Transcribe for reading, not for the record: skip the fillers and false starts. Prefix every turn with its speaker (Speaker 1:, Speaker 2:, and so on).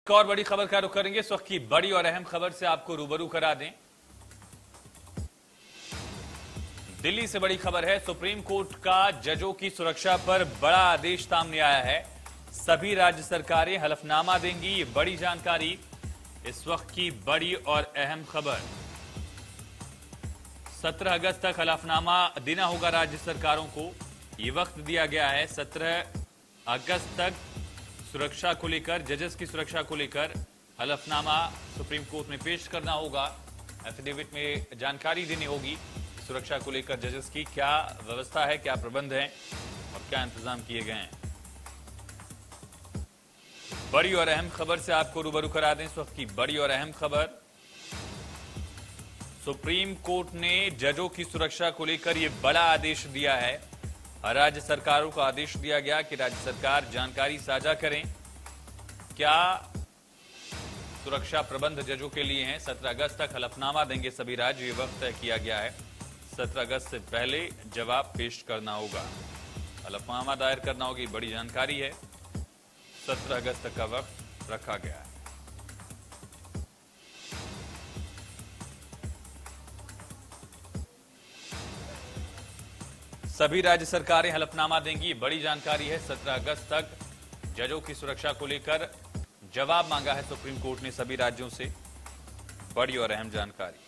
Speaker 1: एक और बड़ी खबर का रुख करेंगे। इस वक्त की बड़ी और अहम खबर से आपको रूबरू करा दें। दिल्ली से बड़ी खबर है। सुप्रीम कोर्ट का जजों की सुरक्षा पर बड़ा आदेश सामने आया है। सभी राज्य सरकारें हलफनामा देंगी, ये बड़ी जानकारी इस वक्त की बड़ी और अहम खबर। 17 अगस्त तक हलफनामा देना होगा राज्य सरकारों को, ये वक्त दिया गया है। 17 अगस्त तक सुरक्षा को लेकर, जजेस की सुरक्षा को लेकर हलफनामा सुप्रीम कोर्ट में पेश करना होगा। एफिडेविट में जानकारी देनी होगी सुरक्षा को लेकर जजेस की क्या व्यवस्था है, क्या प्रबंध है और क्या इंतजाम किए गए हैं। बड़ी और अहम खबर से आपको रूबरू करा दें। इस वक्त की बड़ी और अहम खबर, सुप्रीम कोर्ट ने जजों की सुरक्षा को लेकर यह बड़ा आदेश दिया है। राज्य सरकारों को आदेश दिया गया कि राज्य सरकार जानकारी साझा करें, क्या सुरक्षा प्रबंध जजों के लिए हैं। 17 अगस्त तक हलफनामा देंगे सभी राज्य, ये वक्त तय किया गया है। 17 अगस्त से पहले जवाब पेश करना होगा, हलफनामा दायर करना होगी, बड़ी जानकारी है। 17 अगस्त तक का वक्त रखा गया है। सभी राज्य सरकारें हलफनामा देंगी, बड़ी जानकारी है। 17 अगस्त तक जजों की सुरक्षा को लेकर जवाब मांगा है सुप्रीम कोर्ट ने सभी राज्यों से, बड़ी और अहम जानकारी।